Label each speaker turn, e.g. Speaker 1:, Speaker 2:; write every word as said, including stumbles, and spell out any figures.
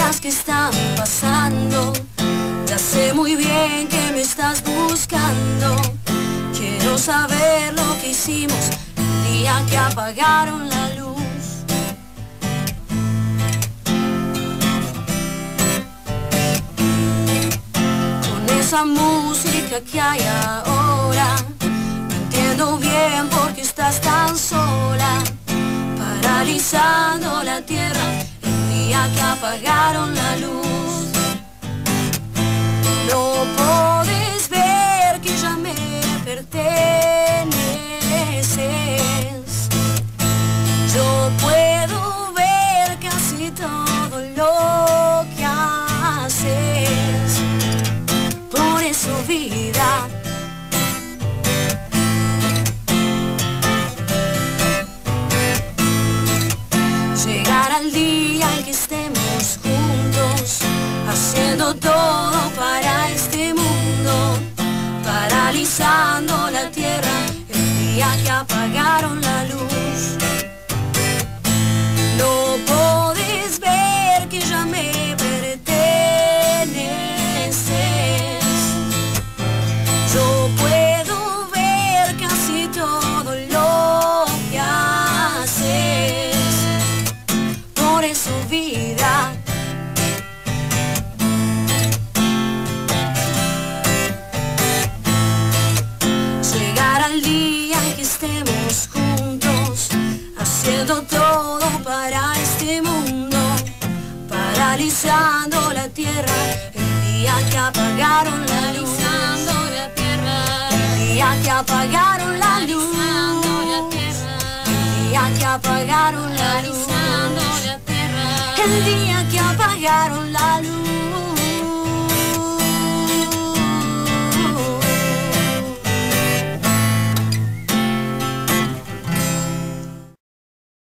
Speaker 1: días que están pasando, ya sé muy bien que me estás buscando. Quiero saber lo que hicimos el día que apagaron la luz. Con esa música que hay ahora, no entiendo bien por qué estás tan sola, paralizando la tierra el día que apagaron la luz. No podés ver que ya me perteneces. Yo puedo ver casi todo lo que haces. Por eso, vida, llegará el día en que estemos juntos, haciendo todo para este mundo, paralizando la tierra el día que apagaron la luz. No podés ver que ya me perteneces. Yo puedo ver casi todo lo que haces. Por eso, vida, llegará el día en que estemos juntos, haciendo todo para este mundo, paralizando la tierra el día que apagaron la luz. El día que apagaron la luz. El día que apagaron la luz. El día que apagaron la luz.